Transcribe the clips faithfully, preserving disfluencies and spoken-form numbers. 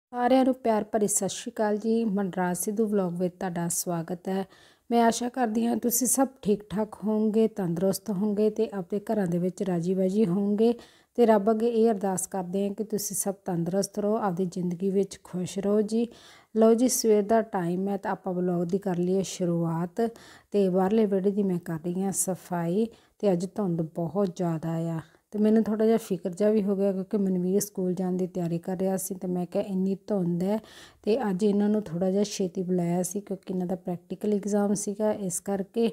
ਸਾਰਿਆਂ ਨੂੰ ਪਿਆਰ ਭਰੀ ਸਤਿ ਸ਼੍ਰੀ ਅਕਾਲ ਜੀ। ਮਨਰਾਜ ਸਿੱਧੂ ਵਲੌਗ ਵਿੱਚ ਤੁਹਾਡਾ ਸਵਾਗਤ ਹੈ। ਮੈਂ ਆਸ਼ਾ ਕਰਦੀ ਹਾਂ ਤੁਸੀਂ ਸਭ ਠੀਕ ਠਾਕ ਹੋਵੋਗੇ, ਤੰਦਰੁਸਤ ਹੋਵੋਗੇ ਤੇ ਆਪਣੇ ਘਰਾਂ ਦੇ ਵਿੱਚ ਰਾਜੀ ਬਾਜੀ ਹੋਵੋਗੇ। ਤੇ ਰੱਬ ਅੱਗੇ ਇਹ ਅਰਦਾਸ ਕਰਦੇ ਹਾਂ ਕਿ ਤੁਸੀਂ ਸਭ ਤੰਦਰੁਸਤ ਰਹੋ, ਆਪਦੀ ਜ਼ਿੰਦਗੀ ਵਿੱਚ ਖੁਸ਼ ਰਹੋ ਜੀ। ਲਓ ਜੀ, ਸਵੇਰ ਦਾ ਟਾਈਮ ਹੈ ਤਾਂ ਆਪਾਂ ਵਲੌਗ ਦੀ ਕਰ ਲਈਏ ਸ਼ੁਰੂਆਤ। ਤੇ ਬਾਹਰਲੇ ਵਿਹੜੇ ਦੀ ਮੈਂ ਕਰ ਰਹੀ ਹਾਂ ਸਫਾਈ। ਤੇ ਅੱਜ ਧੁੰਦ ਬਹੁਤ ਜ਼ਿਆਦਾ ਆ ਤੇ ਮੈਨੂੰ ਥੋੜਾ ਜਿਹਾ ਫਿਕਰ ਜਿਹਾ ਵੀ ਹੋ ਗਿਆ ਕਿਉਂਕਿ ਮਨਵੀਰ ਸਕੂਲ ਜਾਣ ਦੀ ਤਿਆਰੀ ਕਰ ਰਿਹਾ ਸੀ ਤੇ ਮੈਂ ਕਿਹਾ ਇੰਨੀ ਧੁੰਦ ਹੈ ਤੇ ਅੱਜ ਇਹਨਾਂ ਨੂੰ ਥੋੜਾ ਜਿਹਾ ਛੇਤੀ ਬੁਲਾਇਆ ਸੀ ਕਿਉਂਕਿ ਇਹਨਾਂ ਦਾ ਪ੍ਰੈਕਟੀਕਲ ਐਗਜ਼ਾਮ ਸੀਗਾ, ਇਸ ਕਰਕੇ।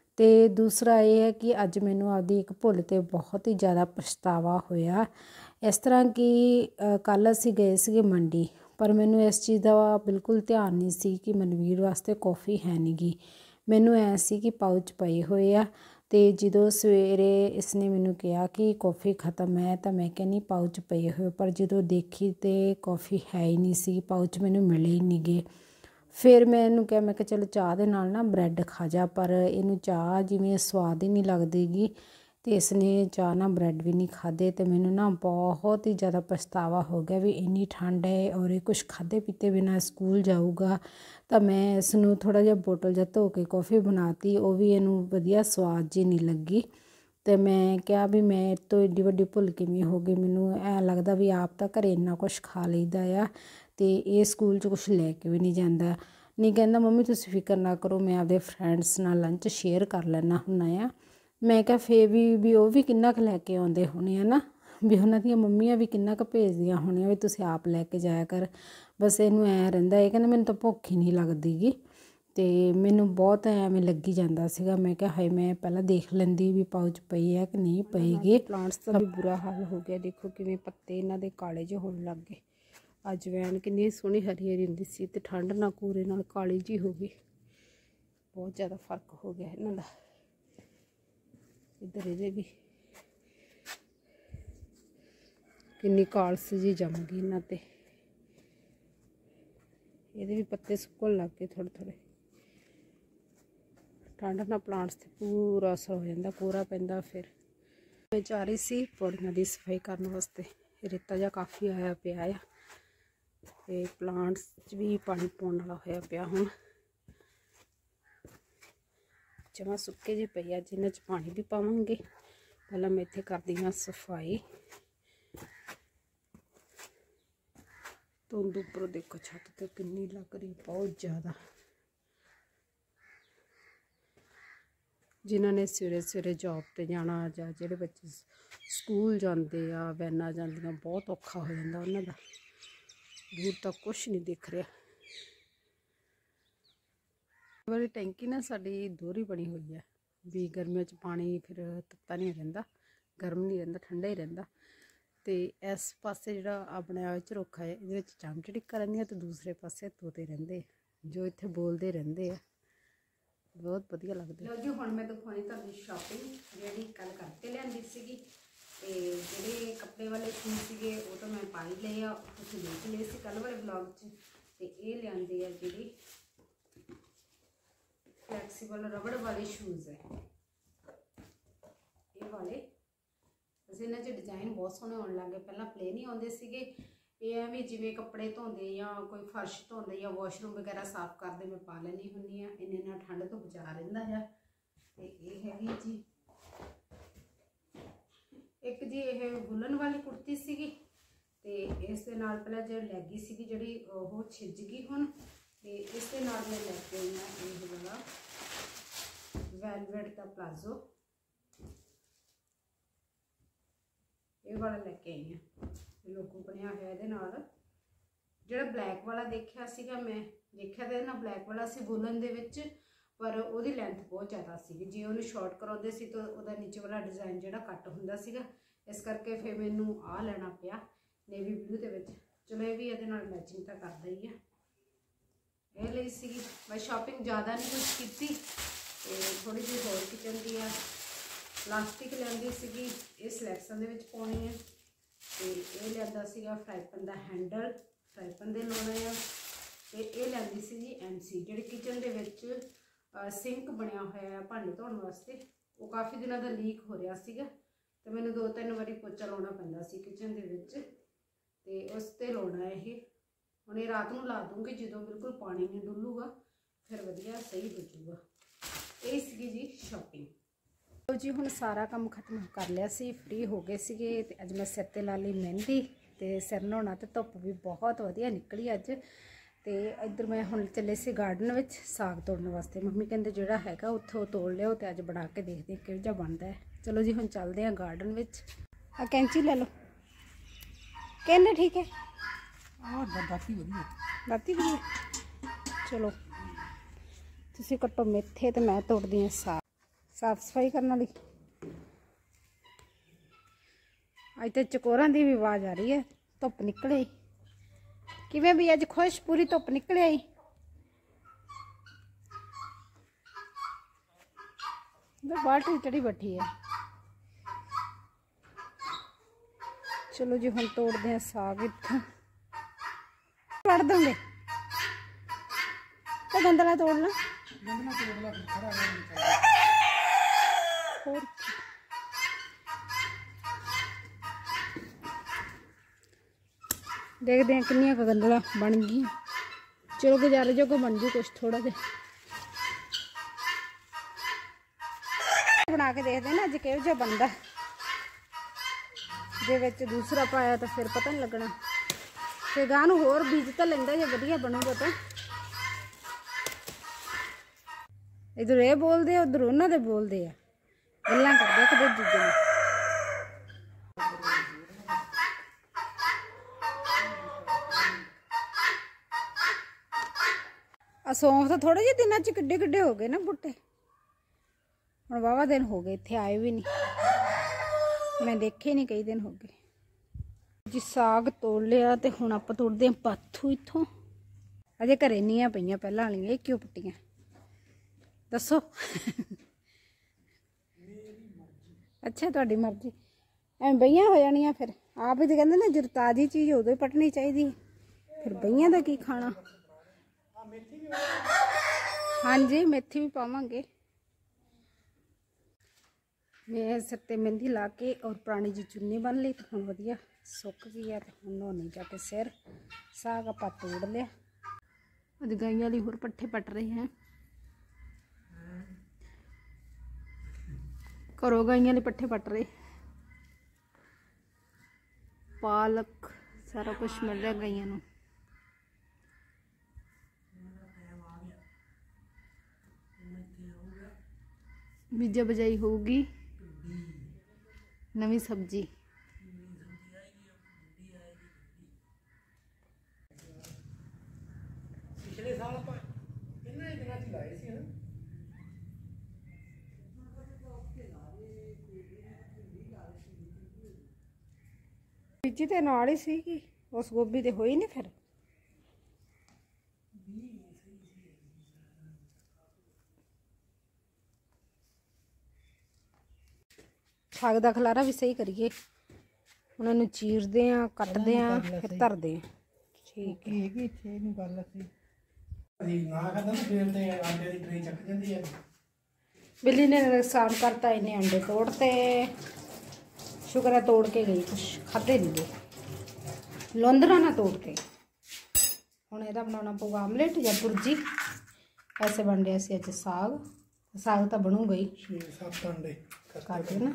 ਤੇ ਦੂਸਰਾ ਇਹ ਹੈ ਕਿ ਅੱਜ ਮੈਨੂੰ ਆਪਦੀ ਇੱਕ ਭੁੱਲ ਤੇ ਬਹੁਤ ਹੀ ਜ਼ਿਆਦਾ ਪਛਤਾਵਾ ਹੋਇਆ। ਇਸ ਤਰ੍ਹਾਂ ਕਿ ਕੱਲ੍ਹ ਅਸੀਂ ਗਏ ਸੀਗੇ ਮੰਡੀ, ਪਰ ਮੈਨੂੰ ਇਸ ਚੀਜ਼ ਦਾ ਬਿਲਕੁਲ ਧਿਆਨ ਨਹੀਂ ਸੀ ਕਿ ਮਨਵੀਰ ਵਾਸਤੇ ਕੌਫੀ ਹੈ ਨਹੀਂ ਗੀ। ਮੈਨੂੰ ਐਂ ਸੀ ਕਿ ਪਾਊਚ ਪਏ ਹੋਏ ਆ ਤੇ ਜਦੋਂ ਸਵੇਰੇ ਇਸਨੇ ਮੈਨੂੰ ਕਿਹਾ ਕਿ ਕੌਫੀ ਖ਼ਤਮ ਹੈ ਤਾਂ ਮੈਂ ਕਿਹਾ ਨਹੀਂ ਪਾਊਚ ਪਏ ਹੋਏ, ਪਰ ਜਦੋਂ ਦੇਖੀ ਤਾਂ ਕੌਫੀ ਹੈ ਹੀ ਨਹੀਂ ਸੀ, ਪਾਊਚ ਮੈਨੂੰ ਮਿਲੇ ਹੀ ਨਹੀਂ ਗੇ। ਫਿਰ ਮੈਂ ਇਹਨੂੰ ਕਿਹਾ, ਮੈਂ ਕਿਹਾ ਚਲੋ ਚਾਹ ਦੇ ਨਾਲ ਨਾ ਬਰੈਡ ਖਾ ਜਾ, ਪਰ ਇਹਨੂੰ ਚਾਹ ਜਿਵੇਂ ਸਵਾਦ ਹੀ ਨਹੀਂ ਲੱਗਦੀ ਗੀ ਤੇ ਇਸਨੇ ਚਾਹ ਨਾਲ ਬਰੈਡ ਵੀ ਨਹੀਂ ਖਾਧੇ। ਤੇ ਮੈਨੂੰ ਨਾ ਬਹੁਤ ਹੀ ਜ਼ਿਆਦਾ ਪਛਤਾਵਾ ਹੋ ਗਿਆ ਵੀ ਇੰਨੀ ਠੰਡ ਹੈ ਔਰ ਇਹ ਕੁਛ ਖਾਧੇ ਪੀਤੇ ਬਿਨਾਂ ਸਕੂਲ ਜਾਊਗਾ। ਤਾਂ ਮੈਂ ਇਸ ਨੂੰ ਥੋੜ੍ਹਾ ਜਿਹਾ ਬੋਟਲ ਜਿਹਾ ਧੋ ਕੇ ਕੌਫੀ ਬਣਾਤੀ, ਉਹ ਵੀ ਇਹਨੂੰ ਵਧੀਆ ਸਵਾਦ ਜਿਹੀ ਨਹੀਂ ਲੱਗੀ। ਤੇ ਮੈਂ ਕਿਹਾ ਵੀ ਮੈਂ ਇਹ ਤੋਂ ਐਡੀ ਵੱਡੀ ਭੁੱਲ ਕਿਵੇਂ ਹੋ ਗਈ। ਮੈਨੂੰ ਐਂ ਲੱਗਦਾ ਵੀ ਆਪ ਤਾਂ ਘਰੇ ਇੰਨਾ ਕੁਛ ਖਾ ਲਈਦਾ ਆ ਤੇ ਇਹ ਸਕੂਲ 'ਚ ਕੁਛ ਲੈ ਕੇ ਵੀ ਨਹੀਂ ਜਾਂਦਾ। ਨਹੀਂ ਕਹਿੰਦਾ ਮੰਮੀ ਤੁਸੀਂ ਫਿਕਰ ਨਾ ਕਰੋ, ਮੈਂ ਆਪਦੇ ਫਰੈਂਡਸ ਨਾਲ ਲੰਚ ਸ਼ੇਅਰ ਕਰ ਲੈਣਾ ਹੁੰਦਾ ਆ। ਮੈਂ ਕਿਹਾ ਫੇਰ ਵੀ ਵੀ ਉਹ ਵੀ ਕਿੰਨਾ ਕੁ ਲੈ ਕੇ ਆਉਂਦੇ ਹੋਣੇ ਆ ਨਾ, ਵੀ ਉਹਨਾਂ ਦੀਆਂ ਮੰਮੀਆਂ ਵੀ ਕਿੰਨਾ ਕੁ ਭੇਜਦੀਆਂ ਹੋਣੀਆਂ ਵੀ ਤੁਸੀਂ ਆਪ ਲੈ ਕੇ ਜਾਇਆ ਕਰ। ਬਸ ਇਹਨੂੰ ਐਂ ਰਹਿੰਦਾ, ਇਹ ਕਹਿੰਦਾ ਮੈਨੂੰ ਤਾਂ ਭੁੱਖ ਹੀ ਨਹੀਂ ਲੱਗਦੀ ਗੀ। ਤੇ ਮੈਨੂੰ ਬਹੁਤ ਐਵੇਂ ਲੱਗੀ ਜਾਂਦਾ ਸੀਗਾ। ਮੈਂ ਕਿਹਾ ਹਾਏ ਮੈਂ ਪਹਿਲਾਂ ਦੇਖ ਲੈਂਦੀ ਵੀ ਪਾਊਚ ਪਈ ਹੈ ਕਿ ਨਹੀਂ ਪਈਗੇ। ਪਲਾਂਟਸ ਦਾ ਵੀ ਬੁਰਾ ਹਾਲ ਹੋ ਗਿਆ, ਦੇਖੋ ਕਿਵੇਂ ਪੱਤੇ ਇਹਨਾਂ ਦੇ ਕਾਲੇ ਜਿਹੇ ਹੋਣ ਲੱਗ ਗਏ। ਅਜਵੈਨ ਕਿੰਨੀ ਸੋਹਣੀ ਹਰੀ ਹਰੀ ਹੁੰਦੀ ਸੀ ਤੇ ਠੰਡ ਨਾਲ ਕੂਰੇ ਨਾਲ ਕਾਲੀ ਜਿਹੀ ਹੋ ਗਈ। ਬਹੁਤ ਜ਼ਿਆਦਾ ਫਰਕ ਹੋ ਗਿਆ ਇਹਨਾਂ ਦਾ। ਇੱਧਰ ਇਹਦੇ ਵੀ ਕਿੰਨੀ ਕਾਲਸ ਜਿਹੀ ਜੰਮ ਗਈ ਇਹਨਾਂ ਤੇ, ਇਹਦੇ ਵੀ ਪੱਤੇ ਸੁੱਕਣ ਲੱਗ ਗਏ ਥੋੜ੍ਹੇ ਥੋੜ੍ਹੇ। ਠੰਡ ਨਾਲ ਪਲਾਂਟਸ 'ਤੇ ਪੂਰਾ ਅਸਰ ਹੋ ਜਾਂਦਾ, ਕੋਰਾ ਪੈਂਦਾ। ਫਿਰ ਮੈਂ ਜਾ ਰਹੀ ਸੀ ਪੌੜੀਆਂ ਦੀ ਸਫਾਈ ਕਰਨ ਵਾਸਤੇ, ਰੇਤਾ ਜਿਹਾ ਕਾਫੀ ਆਇਆ ਪਿਆ ਆ ਤੇ ਪਲਾਂਟਸ 'ਚ ਵੀ ਪਾਣੀ ਪਾਉਣ ਵਾਲਾ ਹੋਇਆ ਪਿਆ। ਹੁਣ ਜਮਾਂ ਸੁੱਕੇ ਜਿਹੇ ਪਏ ਆ, ਜਿਨ੍ਹਾਂ 'ਚ ਪਾਣੀ ਵੀ ਪਾਵਾਂਗੇ। ਪਹਿਲਾਂ ਮੈਂ ਇੱਥੇ ਕਰਦੀ ਹਾਂ ਸਫਾਈ। ਧੁੰਦ ਉੱਪਰੋਂ ਦੇਖੋ ਛੱਤ 'ਤੇ ਕਿੰਨੀ ਲੱਗ ਰਹੀ, ਬਹੁਤ ਜ਼ਿਆਦਾ। ਜਿਨ੍ਹਾਂ ਨੇ ਸਵੇਰੇ ਸਵੇਰੇ ਜੋਬ 'ਤੇ ਜਾਣਾ ਜਾਂ ਜਿਹੜੇ ਬੱਚੇ ਸਕੂਲ ਜਾਂਦੇ ਆ, ਵੈਨਾਂ ਜਾਂਦੀਆਂ, ਬਹੁਤ ਔਖਾ ਹੋ ਜਾਂਦਾ ਉਹਨਾਂ ਦਾ। ਦੂਰ ਤੱਕ ਕੁਛ ਨਹੀਂ ਦਿਖ ਰਿਹਾ। ਵਾਲੀ ਟੈਂਕੀ ਨਾ ਸਾਡੀ ਦੋਹਰੀ ਬਣੀ ਹੋਈ ਹੈ ਵੀ ਗਰਮੀਆਂ 'ਚ ਪਾਣੀ ਫਿਰ ਤੱਤਾ ਨਹੀਂ ਰਹਿੰਦਾ, ਗਰਮ ਨਹੀਂ ਰਹਿੰਦਾ, ਠੰਡਾ ਹੀ ਰਹਿੰਦਾ। ਤੇ ਇਸ ਪਾਸੇ ਜਿਹੜਾ ਆਪਣੇ ਆਪ ਝਰੋਖਾ ਹੈ ਇਹਦੇ ਵਿੱਚ ਚਮਚੜਿੱਕਾ ਰਹਿੰਦੀਆਂ ਤੇ ਦੂਸਰੇ ਪਾਸੇ ਤੋਤੇ ਰਹਿੰਦੇ ਜੋ ਇੱਥੇ ਬੋਲਦੇ ਰਹਿੰਦੇ ਆ, ਬਹੁਤ ਵਧੀਆ ਲੱਗਦੇ। ਲਓ ਜੀ, ਹੁਣ ਮੈਂ ਦਿਖਾਉਣੀ ਤੁਹਾਨੂੰ ਸ਼ਾਪਿੰਗ ਜਿਹੜੀ ਕੱਲ੍ਹ ਕਰਕੇ ਲਿਆਂਦੀ ਸੀਗੀ। ਤੇ ਜਿਹੜੇ ਕੱਪੜੇ ਵਾਲੇ ਸ਼ੂਜ਼ ਸੀਗੇ ਉਹ ਤਾਂ ਮੈਂ ਪਾ ਹੀ ਲਏ ਆ, ਤੁਸੀਂ ਦੇਖ ਲਏ ਸੀ ਕੱਲ੍ਹ ਵਾਲੇ ਵਲੌਗ 'ਚ। ਤੇ ਇਹ ਲਿਆਂਦੇ ਆ ਜਿਹੜੇ ਫਲੈਕਸੀਬਲ ਰਬੜ ਵਾਲੇ ਸ਼ੂਜ਼ ਹੈ, ਇਹ ਵਾਲੇ। ਅਸੀਂ ਇਹਨਾਂ 'ਚ ਡਿਜ਼ਾਈਨ ਬਹੁਤ ਸੋਹਣੇ ਆਉਣ ਲੱਗ ਗਏ। ਪਹਿਲਾਂ ਪਲੇਨ ਹੀ ਆਉਂਦੇ ਸੀਗੇ। ਇਹ ਐ ਵੀ ਜਿਵੇਂ ਕੱਪੜੇ ਧੋਂਦੇ ਜਾਂ ਕੋਈ ਫਰਸ਼ ਧੋਂਦੇ ਜਾਂ ਵਾਸ਼ਰੂਮ ਵਗੈਰਾ ਸਾਫ਼ ਕਰਦੇ ਮੈਂ ਪਾ ਲੈਂਦੀ ਹੁੰਦੀ ਹਾਂ, ਇੰਨੇ ਨਾਲ ਠੰਡ ਤੋਂ ਬਚਾ ਰਹਿੰਦਾ ਆ। ਤੇ ਇਹ ਹੈਗੀ ਜੀ ਇੱਕ ਜੀ ਇਹ ਵੁਲਨ ਵਾਲੀ ਕੁੜਤੀ ਸੀਗੀ ਤੇ ਇਸ ਦੇ ਨਾਲ ਪਹਿਲਾਂ ਜਿਹੜੀ ਲੈਗੀ ਸੀਗੀ ਜਿਹੜੀ ਉਹ ਛਿੱਜ ਗਈ ਹੁਣ। ਤੇ ਇਸ ਦੇ ਨਾਲ ਮੈਂ ਲੈ ਕੇ ਆਈ ਹਾਂ ਇਹ ਵਾਲਾ ਵੈਲਵਟ ਦਾ ਪਲਾਜ਼ੋ, ਇਹ ਵਾਲਾ ਲੈ ਕੇ ਆਈ ਹਾਂ। ਲੋਗੋ ਬਣਿਆ ਹੋਇਆ ਇਹਦੇ ਨਾਲ। ਜਿਹੜਾ ਬਲੈਕ ਵਾਲਾ ਦੇਖਿਆ ਸੀਗਾ, ਮੈਂ ਦੇਖਿਆ ਤਾਂ ਇਹਦੇ ਨਾਲ ਬਲੈਕ ਵਾਲਾ ਸੀ ਵੂਲਨ ਦੇ ਵਿੱਚ, ਪਰ ਉਹਦੀ ਲੈਂਥ ਬਹੁਤ ਜ਼ਿਆਦਾ ਸੀਗੀ। ਜੇ ਉਹਨੂੰ ਸ਼ਾਰਟ ਕਰਾਉਂਦੇ ਸੀ ਤਾਂ ਉਹਦਾ ਨੀਚੇ ਵਾਲਾ ਡਿਜ਼ਾਈਨ ਜਿਹੜਾ ਕੱਟ ਹੁੰਦਾ ਸੀਗਾ, ਇਸ ਕਰਕੇ ਫਿਰ ਮੈਨੂੰ ਆਹ ਲੈਣਾ ਪਿਆ ਨੇਵੀ ਬਲੂ ਦੇ ਵਿੱਚ। ਚਲੋ ਇਹ ਵੀ ਇਹਦੇ ਨਾਲ ਮੈਚਿੰਗ ਤਾਂ ਕਰਦਾ ਹੀ ਆ। ਇਹ ਲਈ ਸੀਗੀ ਮੈਂ ਸ਼ਾਪਿੰਗ, ਜ਼ਿਆਦਾ ਨਹੀਂ ਕੁਛ ਕੀਤੀ। ਤੇ ਥੋੜ੍ਹੀ ਜਿਹੀ ਹੋਰ ਕਿਚਨ ਦੀ ਆ ਪਲਾਸਟਿਕ ਲੈਂਦੀ ਸੀਗੀ, ਇਹ ਸਿਲੈਕਸ਼ਨ ਦੇ ਵਿੱਚ ਪਾਉਣੀ ਹੈ। ਤੇ ਇਹ ਲਿਆਂਦਾ ਸੀਗਾ ਫਰਾਈ ਪੈਨ ਦਾ ਹੈਂਡਲ, ਫਰਾਈ ਪੈਨ ਦੇ ਲਾਉਣਾ ਆ। ਤੇ ਇਹ ਲੈਂਦੀ ਸੀ ਜੀ ਐਮ ਸੀ, ਜਿਹੜੀ ਕਿਚਨ ਦੇ ਵਿੱਚ ਸਿੰਕ ਬਣਿਆ ਹੋਇਆ ਭਾਂਡੇ ਧੋਣ ਵਾਸਤੇ। ਉਹ ਕਾਫੀ ਦਿਨਾਂ ਦਾ ਲੀਕ ਹੋ ਰਿਹਾ ਸੀਗਾ ਤੇ ਮੈਨੂੰ ਦੋ ਤਿੰਨ ਵਾਰੀ ਪੋਚਾ ਲਾਉਣਾ ਪੈਂਦਾ ਸੀ ਕਿਚਨ ਦੇ ਵਿੱਚ, ਤੇ ਉਸ 'ਤੇ ਲਾਉਣਾ ਇਹ ਹੁਣ ਇਹ ਰਾਤ ਨੂੰ ਲਾ ਦੂੰਗੀ ਜਦੋਂ ਬਿਲਕੁਲ ਪਾਣੀ ਨਹੀਂ ਡੁੱਲੂਗਾ, ਫਿਰ ਵਧੀਆ ਸਹੀ ਬਚੂਗਾ। ਇਹ ਸੀਗੀ ਜੀ ਸ਼ਾਪਿੰਗ। ਲੋ ਜੀ ਹੁਣ ਸਾਰਾ ਕੰਮ ਖਤਮ ਕਰ ਲਿਆ ਸੀ, ਫ੍ਰੀ ਹੋ ਗਏ ਸੀਗੇ ਤੇ ਅੱਜ ਮੈਂ ਸਿਰ ਤੇ ਲਾ ਲਈ ਮਹਿੰਦੀ ਤੇ ਸਿਰ ਨਹਾਉਣਾ ਤੇ ਧੁੱਪ ਵੀ ਬਹੁਤ ਵਧੀਆ ਨਿਕਲੀ ਅੱਜ। ਤੇ ਇੱਧਰ ਮੈਂ ਹੁਣ ਚੱਲੇ ਸੀ ਗਾਰਡਨ ਵਿੱਚ ਸਾਗ ਤੋੜਨ ਵਾਸਤੇ। ਮੰਮੀ ਕਹਿੰਦੇ ਜਿਹੜਾ ਹੈਗਾ ਉੱਥੋਂ ਤੋੜ ਲਿਓ ਤੇ ਅੱਜ ਬਣਾ ਕੇ ਦੇਖਦੇ ਕਿਹੋ ਜਿਹਾ ਬਣਦਾ ਹੈ। ਚਲੋ ਜੀ ਹੁਣ ਚੱਲਦੇ ਹਾਂ ਗਾਰਡਨ ਵਿੱਚ। ਆ ਕੈਂਚੀ ਲੈ ਲਓ। ਕਹਿੰਦੇ ਠੀਕ ਹੈ ਆ ਦਾਤੀ ਵਧੀਆ ਦਾਤੀ ਵਧੀਆ। ਚਲੋ ਤੁਸੀਂ ਕੱਟੋ ਮੇਥੇ ਤੇ ਮੈਂ ਤੋੜਦੀ ਹਾਂ ਸਾਗ। ਸਾਫ ਸਫਾਈ ਕਰਨ ਵਾਲੀ ਅੱਜ ਤੇ ਚਕੋਰਾਂ ਦੀ ਵੀ ਆਵਾਜ਼ ਆ ਰਹੀ ਹੈ। ਧੁੱਪ ਨਿਕਲੇ ਕਿਵੇਂ ਵੀ ਅੱਜ ਖੁਸ਼ ਪੂਰੀ ਧੁੱਪ ਨਿਕਲ आई। बाल्टी चढ़ी बैठी है। चलो जी हम तोड़ते हैं साग इत्थों पड़ दोगे तो गंदला तोड़ना और देखते हैं किनिया का गंदला बन गई। चलो गुजारे जो को बन गई कुछ थोड़ा जिहा बना के देखते हैं ना अज किहो जिहा बनदा। जे विच दूसरा पाया तो फिर पता नहीं लगना। फिर गाह नूं होर बीज तो लैंदा जे वधिया बनूगा तो। इधर ये बोलते हैं उधर उन्हां दे बोलते हैं गल्लां करदे एक दूजे नाल। सौंफ तो थोड़े जे दिनों च किड्डे किड्डे हो गए ना बूटे। हुण वाहवा दिन हो गए इत्थे आए भी नहीं, मैं देखे नहीं कई दिन हो गए जी। साग तोड़ लिया तो हुण आपां तोड़दे हां पाथू इत्थों। अजे घरे नीआं पईआं पहलां वालियां, ये क्यों पुट्टियां दसो? अच्छा तुहाडी मर्जी। एवें बईआं हो जाणियां फिर। आप ही तो कहंदे ना जद ताज़ी चीज़ उदों ही पट्टनी चाहिदी, फिर बईआं दा की खाना। हाँ जी मेथी भी पावांगे। मैं सिर ते मेहंदी ला के और पुरानी जी चुन्नी बन ली तो हुण वधिया सुक गई है। तो हुण नहाने जाके सिर साग आपां तोड़ लिया। अज गाइयां लई होर पट्ठे पट रहे हैं। घरों गाइयां लई पट्ठे पट रहे। पालक सारा कुछ मिल रहा गाइयां नूं। बीजा बजाई होगी नवी सब्जी। पिछले साल आप किन्ने दिनां च लाए सी ना। बीजी ते नाल ही सी कि उस गोभी ते होई नहीं फिर। साग का खलारा भी सही करिए। उन्होंने चीरते हैं कटते हैं फिर धरते हैं। ठीक है। बिल्ली ने नुकसान करता, इन्हें अंडे तोड़ते। शुक्र है तोड़ के गई, कुछ खाते नहीं गए। लोंदरा ना तोड़ते। हुण इहदा बनाउणा पऊगा आमलेट या भुर्जी। ऐसे बन रहा सी अज साग। साग तो बनूगा ही छे सत्त अंडे करके ना।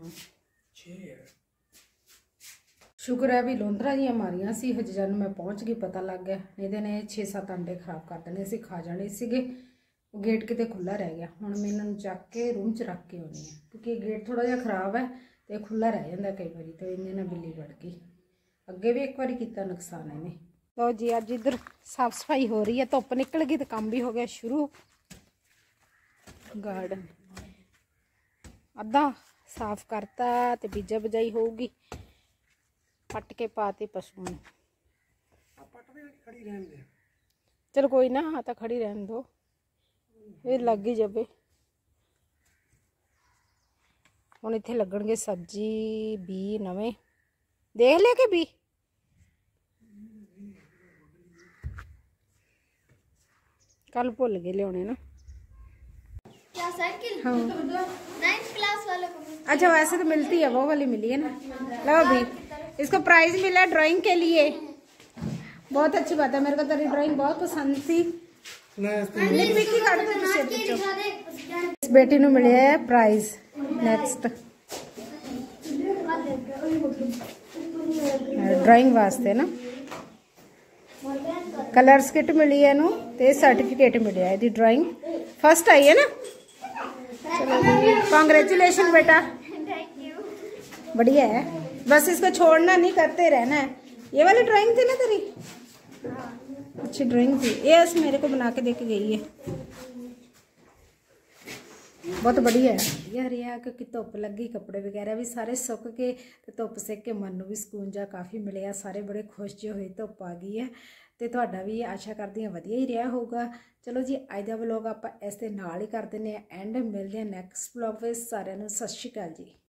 शुक्र है भी लोंदरा जी मारिया सी हज जन मैं पहुँच गई, पता लग गया। नहीं तो ने छे सत्त अंडे खराब कर देने सी, खा जाने सीगे। गेट किते खुला रह गया। हुण मैं इन्हां नूं चक के रूम च रख के आउणी है क्योंकि गेट थोड़ा जिहा खराब है तो खुला रह जाता कई बार। तो इन्हें ना बिल्ली वड़ गई। अगे भी एक बार किया नुकसान इन्हें। लो जी अज इधर साफ सफाई हो रही है। धुप्प निकल गई तो काम भी हो गया शुरू। गार्डन अद्धा साफ करता तो बीजा बजाई होगी। पट के पाते पशुओं ने। चलो कोई ना, हाँ तो खड़ी रहने दो, ये लग ही जाए। हुण इत्थे लगणगे सब्जी बी नवे। देख लिया कि बी कल भुल गए लियाने ना। क्या साइकिल? हाँ नाइन्थ क्लास वालों को। अच्छा वैसे तो मिलती है, वो वाली मिली है ना। लो भी इसको प्राइज मिला ड्राइंग के लिए। बहुत अच्छी बात है। मेरे को तेरी ड्राइंग बहुत पसंद थी। निक विक्की काट दे तुसी पिछो। इस बेटी नु मिले है प्राइज। नेक्स्ट ड्राइंग वास्ते ना कलर्स किट मिली है नू ते सर्टिफिकेट मिले है। ड्राइंग फर्स्ट आई है ना। चलो कांग्रेचुलेशन बेटा, बढ़िया है। बस इसको छोड़ना नहीं, करते रहना है। ये वाली ड्राइंग थी ना तेरी, अच्छी ड्राइंग थी। ये यस मेरे को बना के दे के गई है, बहुत बढ़िया है यार। यह क्योंकि धुप लगी, कपड़े वगैरह भी सारे सुक के ते धुप सेक के मन भी सुकून जा काफ़ी मिले। सारे बड़े खुश जो हुए धुप आ गई है। तो तुहाडा भी आशा करती हैं वधिया ही रहा होगा। चलो जी अज का व्लॉग आप इस दे नाल ही कर दिंदे आ एंड। मिलते हैं नैक्सट व्लॉग में। सारिਆਂ ਨੂੰ सत श्री अकाल जी।